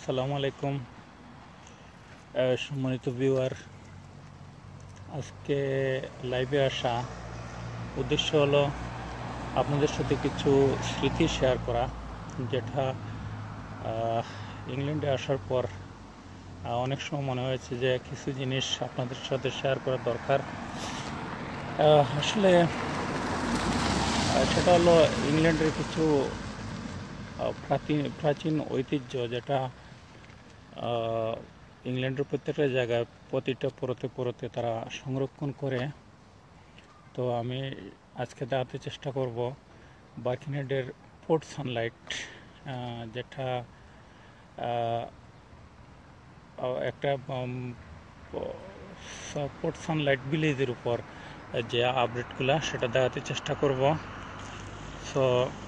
আসসালামু আলাইকুম সম্মানিত ভিউয়ার। আজকে লাইভে আসা উদ্দেশ্য হলো আপনাদের সাথে কিছু স্মৃতি শেয়ার করা, যেটা ইংল্যান্ডে আসার পর অনেক সময় মনে হয়েছে যে কিছু জিনিস আপনাদের সাথে শেয়ার করা দরকার। আসলে সেটা হলো ইংল্যান্ডের কিছু প্রাচীন ঐতিহ্য, যেটা ইংল্যান্ডের প্রত্যেকটা জায়গায় প্রতিটা পরতে পরতে তারা সংরক্ষণ করে। তো আমি আজকে দেখাতে চেষ্টা করব বার্কিংহেডের পোর্ট সানলাইট, যেটা একটা পোর্ট সানলাইট ভিলেজের উপর যে আপডেটগুলো সেটা দেখাতে চেষ্টা করব। সো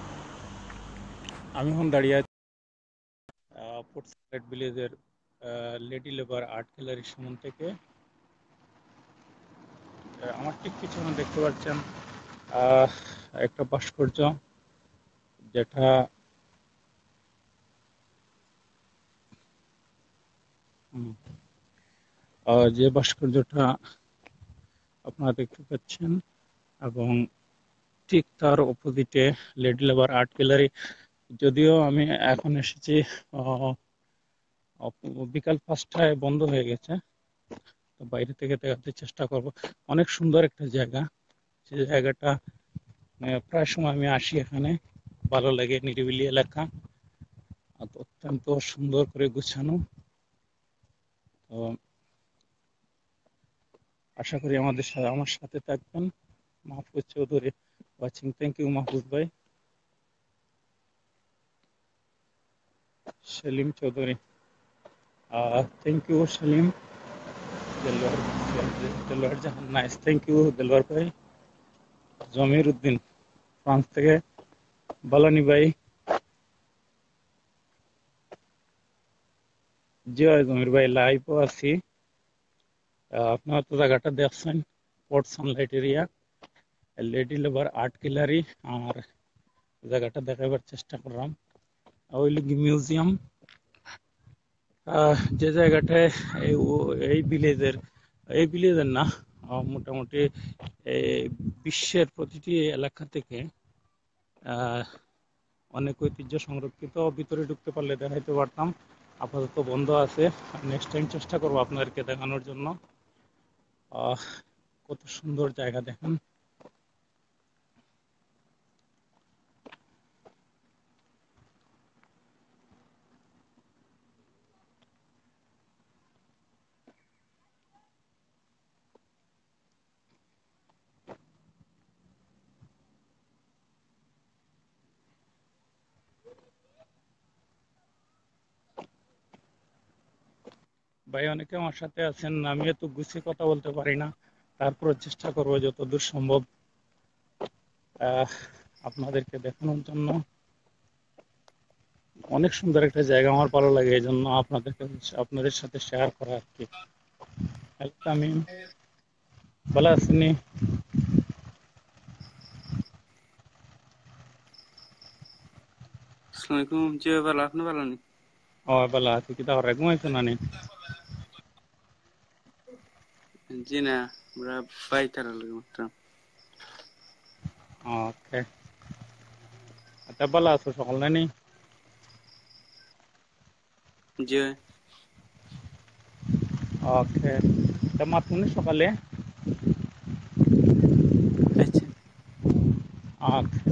আমি এখন দাঁড়িয়ে আছি পোর্ট সানলাইট ভিলেজের লেডি লেবার আর্ট গ্যালারির সামনে থেকে। আমার ঠিক পিছনে দেখতে পাচ্ছেন একটা ভাস্কর্য, যেটা যে ভাস্কর্যটা আপনারা দেখতে পাচ্ছেন, এবং ঠিক তার অপোজিটে লেডি লেবার আর্ট গ্যালারি। যদিও আমি এখন এসেছি বিকাল 5টায়, বন্ধ হয়ে গেছে। তো বাইরে থেকে দেখাতে চেষ্টা করব। অনেক সুন্দর একটা জায়গা, যে জায়গাটা প্রায় সময় আমি আসি এখানে, ভালো লাগে, নিরিবিলি এলাকা, অত্যন্ত সুন্দর করে গুছানো। তো আশা করি আমার সাথে থাকবেন। Mahfuz Chowdhury watching, thank you Mahfuz ভাই। Selim Chowdhury, thank you Selim. Delwar Jahan, nice, thank you Delwar ভাই। জমির উদ্দিন ফ্রান্স থেকে, বালানি ভাই, জি হয় জমির ভাই, লাইভও আছি। আপনারা তো জায়গাটা দেখছেন, পোর্ট সানলাইট এরিয়া, লেডি লেবার আর্ট গ্যালারি। আর জায়গাটা দেখাবার চেষ্টা করলাম, ওই মিউজিয়াম, যে জায়গাটায় এই ভিলেজের না, মোটামুটি বিশ্বের প্রতিটি এলাকা থেকে অনেক ঐতিহ্য সংরক্ষিত। ভিতরে ঢুকতে পারলে দেখাইতে পারতাম, আপাতত বন্ধ আছে। নেক্সট টাইম চেষ্টা করবো আপনাদেরকে দেখানোর জন্য। কত সুন্দর জায়গা দেখেন। ভাই অনেকে আমার সাথে আছেন, আমি এত গুছিয়ে কথা বলতে পারি না, তারপর চেষ্টা করবো যতদূর সম্ভব আপনাদেরকে দেখানোর জন্য। অনেক সুন্দর একটা জায়গা, আমার ভালো লাগে, এই জন্য আপনাদের সাথে শেয়ার করা আর কি। আমি ভালো আছেন? আসসালামাইকুম, জি ভালো, আপনি ভালো নি? ও ভালো আছি। কি তাহলে ঘুমাইছো না নি? জি না, আমরা বাইতারা লাগে মাত্র। ওকে, আচ্ছা, ভালো আছো সকল নানি? জি ওকে, তা মাত্র সকালে। খাইছি। ওকে,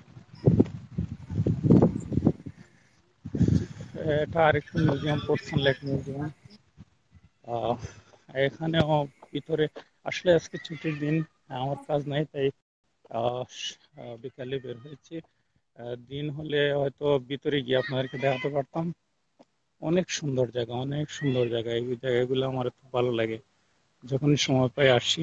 এটা আরেকটা museum, Port Sunlight museum. Ah, এখানেও ভিতরে আসলে আজকে ছুটির দিন, আমার কাজ নাই, তাই বিকালে বের হয়েছি। দিন হলে হয়তো ভিতরে গিয়ে আপনাদেরকে দেখাতে পারতাম। অনেক সুন্দর জায়গা, অনেক সুন্দর জায়গা, এই জায়গাগুলো আমার খুব ভালো লাগে। যখনই সময় পাই আসি।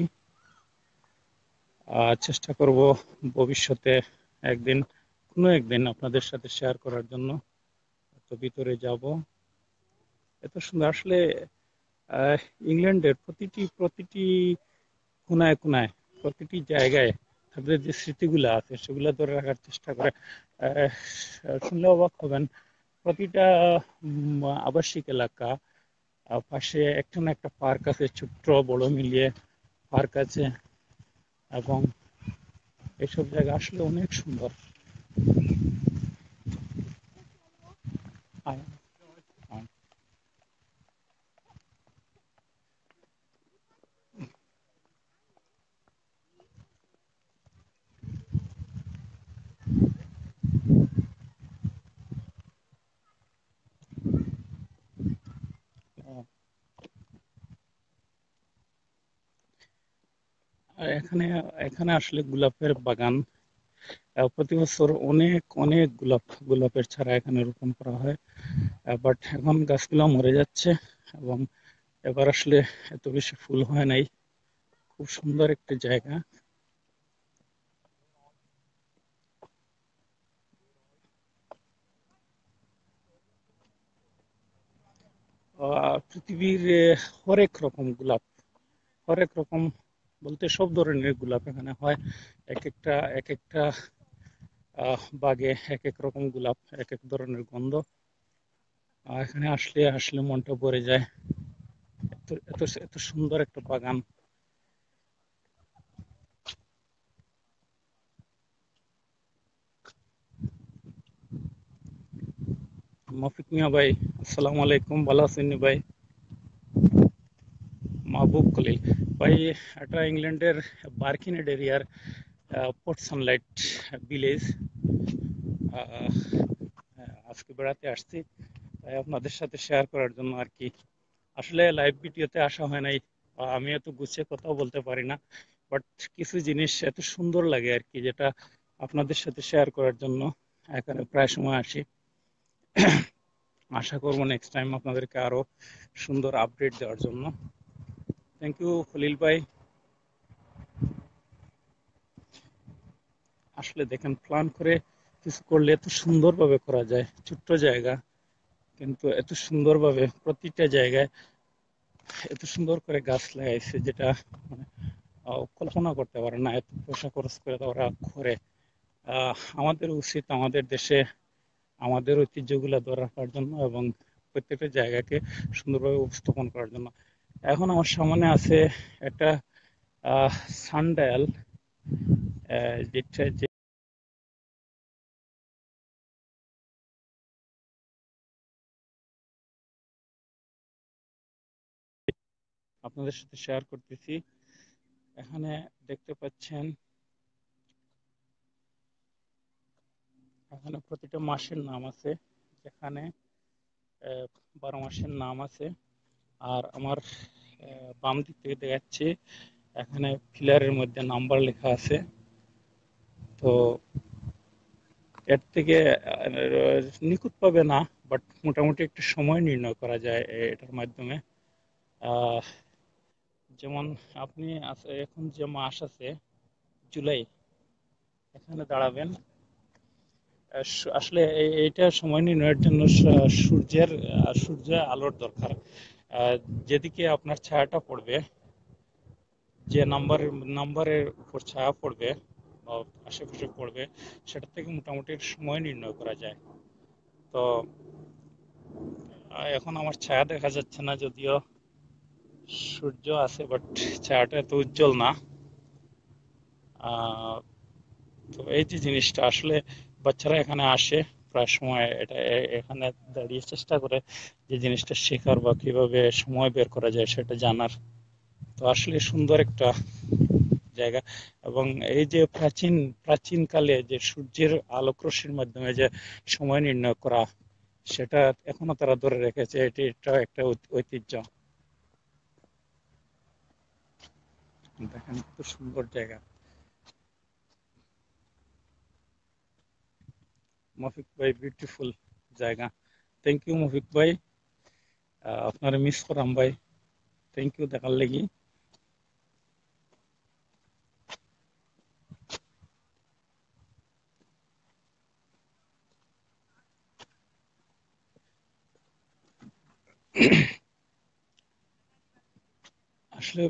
চেষ্টা করব ভবিষ্যতে কোনো একদিন আপনাদের সাথে শেয়ার করার জন্য। তো ভিতরে যাব, এত সুন্দর আসলে। আহ, ইংল্যান্ডের প্রতিটি প্রতিটি কোনায় কোনায়, প্রতিটি জায়গায় তাদের যে স্মৃতিগুলো আছে সেগুলো ধরে রাখার চেষ্টা করে। শুনলে অবাক হবেন, প্রতিটা আবাসিক এলাকা, পাশে একটা না একটা পার্ক আছে, ছোট্ট বড় মিলিয়ে পার্ক আছে, এবং এসব জায়গা আসলে অনেক সুন্দর। আয়, আয়। আর এখানে এখানে আসলে গোলাপের বাগান, প্রতি বছর অনেক অনেক গোলাপের চারা এখানে রোপণ করা হয়, বাট এখন গাছগুলো মরে যাচ্ছে, এবং এবার আসলে এত বেশি ফুল হয় নাই। খুব সুন্দর একটি জায়গা। পৃথিবীর হরেক রকম গোলাপ, হরেক রকম বলতে সব ধরনের গোলাপ এখানে হয়। এক একটা বাগে এক এক রকম গোলাপ, এক এক ধরনের গন্ধ। এখানে আসলে আসলে মনটা ভরে যায়। এত এত এত সুন্দর একটা বাগান। মফিক মিয়া ভাই, আসসালামু আলাইকুম, ভালো আছেন নি ভাই? মাহবুব খলিল ভাই, এটা ইংল্যান্ডের বার্কিনেড এরিয়ার পোর্ট সানলাইট ভিলেজ। আজকে বেড়াতে আসছি, তাই আপনাদের সাথে শেয়ার করার জন্য আর কি। আসলে লাইভ ভিডিওতে আসা হয় নাই, আমি এত গুছিয়ে কথাও বলতে পারি না, বাট কিছু জিনিস এত সুন্দর লাগে আর কি, যেটা আপনাদের সাথে শেয়ার করার জন্য এখানে প্রায় সময় আসি। আশা করবো নেক্সট টাইম আপনাদেরকে আরো সুন্দর আপডেট দেওয়ার জন্য। থ্যাংক ইউ খলিল ভাই। আসলে দেখেন, প্ল্যান করে কিছু করলে এত সুন্দরভাবে করা যায়, ছোট্ট জায়গা কিন্তু এত সুন্দরভাবে প্রতিটা জায়গায় এত সুন্দর করে গাছ লাগাইছে, যেটা মানে কল্পনা করতে পারে না, এত পয়সা খরচ করে ওরা করে। আমাদের উচিত আমাদের দেশে আমাদের ঐতিহ্যগুলো ধরে রাখার জন্য, এবং প্রত্যেকটা জায়গাকে সুন্দরভাবে উপস্থাপন করার জন্য। এখন আমার সামনে আছে একটা সানডায়াল, যেটা আপনাদের সাথে শেয়ার করতেছি। এখানে দেখতে পাচ্ছেন, এখানে প্রতিটা মাসের নাম আছে, যেখানে 12 মাসের নাম আছে। আর আমার বাম দিক থেকে দেখাচ্ছে, এখানে ফিলারের মধ্যে নাম্বার লেখা আছে। তো এর থেকে নিখুঁত পাবে না, বাট মোটামুটি একটা সময় নির্ণয় করা যায় এটার মাধ্যমে। আহ, যেমন আপনি এখন যে মাস আছে জুলাই, এখানে দাঁড়াবেন। আসলে এইটা সময় নির্ণয়ের জন্য সূর্যের আলোর দরকার। আহ, যেদিকে আপনার ছায়াটা পড়বে, যে নাম্বারের উপর ছায়া পড়বে বা আশেপাশে পড়বে, সেটা থেকে মোটামুটি সময় নির্ণয় করা যায়। তো এখন আমার ছায়া দেখা যাচ্ছে না, যদিও সূর্য আছে, বাট ছায়াটা এত উজ্জ্বল না। আহ, তো এই যে জিনিসটা আসলে বাচ্চারা এখানে আসে প্রায় সময়, এটা এখানে দাঁড়িয়ে চেষ্টা করে যে জিনিসটা শেখার বা কিভাবে সময় বের করা যায় সেটা জানার। তো আসলে সুন্দর একটা জায়গা। এবং এই যে প্রাচীন প্রাচীন কালে যে সূর্যের আলোক রশ্মির মাধ্যমে যে সময় নির্ণয় করা, সেটা এখনো তারা ধরে রেখেছে, এটা একটা ঐতিহ্য। দেখেন কত সুন্দর জায়গা। মফিক ভাই, বিউটিফুল জায়গা। থ্যাংক ইউ মফিক ভাই, আপনারা মিস করাম ভাই। থ্যাংক ইউ দেখার লাগি। আসলে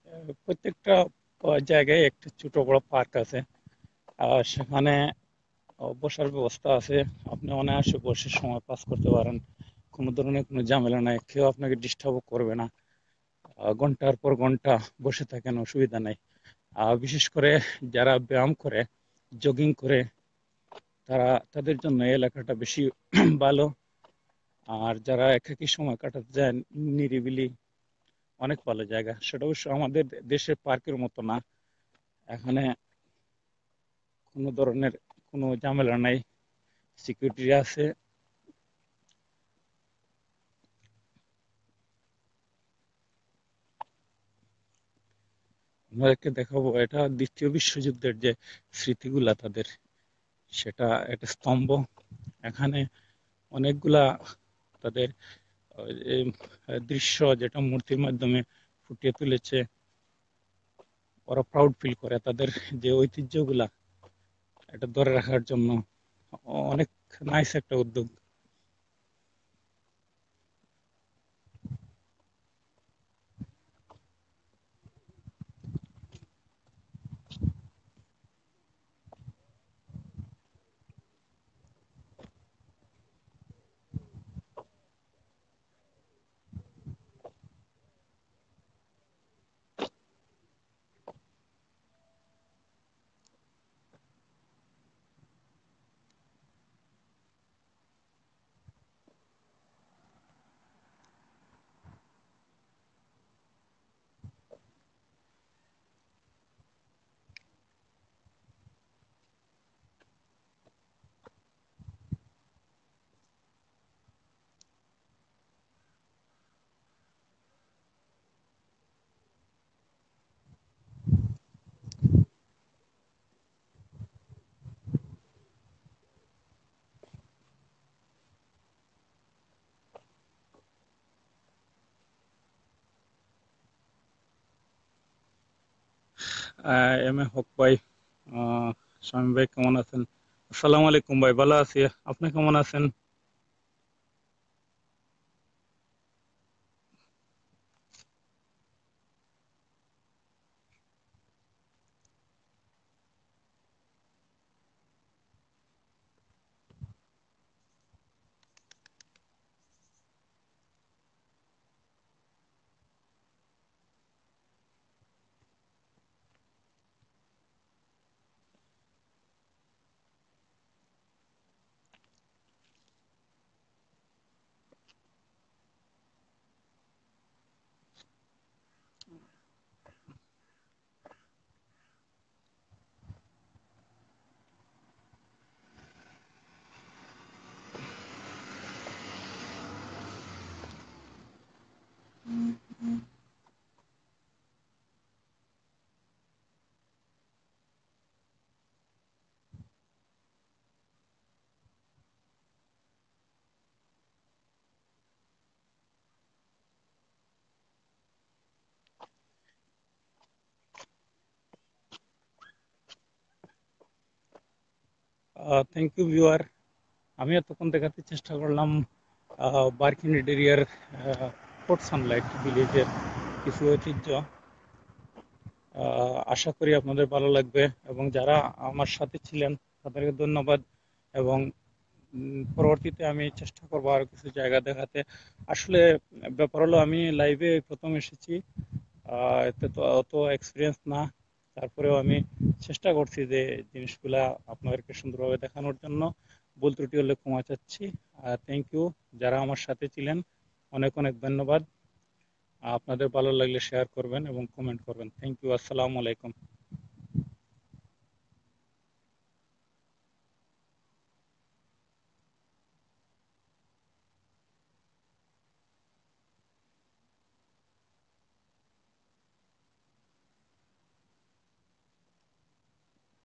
প্রত্যেকটা জায়গায় একটা ছোট বড় পার্ক আছে, সেখানে বসার ব্যবস্থা আছে, আপনি অনায়াসে বসে সময় পাস করতে পারেন। কোনো ধরনের কোনো ঝামেলা নাই, কেউ আপনাকে ডিস্টার্বও করবে না। ঘন্টার পর ঘন্টা বসে থাকেন, অসুবিধা নাই। বিশেষ করে যারা ব্যায়াম করে, জগিং করে, তাদের জন্য এই এলাকাটা বেশি ভালো। আর যারা একাকী সময় কাটাতে যায় নিরিবিলি, অনেক ভালো জায়গা। সেটা অবশ্য আমাদের দেশের পার্কের মতো না, এখানে কোনো ধরনের কোনো ঝামেলা নাই, সিকিউরিটি আছে। আমাদেরকে দেখাবো, এটা দ্বিতীয় বিশ্বযুদ্ধের যে স্মৃতিগুলা তাদের, সেটা একটা স্তম্ভ। এখানে অনেকগুলা তাদের এই দৃশ্য, যেটা মূর্তির মাধ্যমে ফুটিয়ে তুলেছে। ওরা প্রাউড ফিল করে তাদের যে ঐতিহ্যগুলা, এটা ধরে রাখার জন্য। অনেক নাইস একটা উদ্যোগ। এম এ হক ভাই, স্বামী ভাই কেমন আছেন? আসসালামু আলাইকুম ভাই, ভালো আছি। আপনি কেমন আছেন? Thank you viewer. আমি এতক্ষণ দেখাতে চেষ্টা করলাম বার্কিনেট এরিয়ার পোর্ট সানলাইট ভিলেজের কিছু ঐতিহ্য। আশা করি আপনাদের ভালো লাগবে, এবং যারা আমার সাথে ছিলেন তাদেরকে ধন্যবাদ। এবং পরবর্তীতে আমি চেষ্টা করবো আরো কিছু জায়গা দেখাতে। আসলে ব্যাপার হলো, আমি লাইভে প্রথম এসেছি, এতে তো অত এক্সপিরিয়েন্স না। তারপরেও আমি চেষ্টা করছি যে জিনিসগুলা আপনাদেরকে সুন্দরভাবে দেখানোর জন্য। ভুল ত্রুটি হলে ক্ষমা চাচ্ছি। থ্যাংক ইউ যারা আমার সাথে ছিলেন, অনেক অনেক ধন্যবাদ। আপনাদের ভালো লাগলে শেয়ার করবেন এবং কমেন্ট করবেন। থ্যাংক ইউ, আসসালামু আলাইকুম।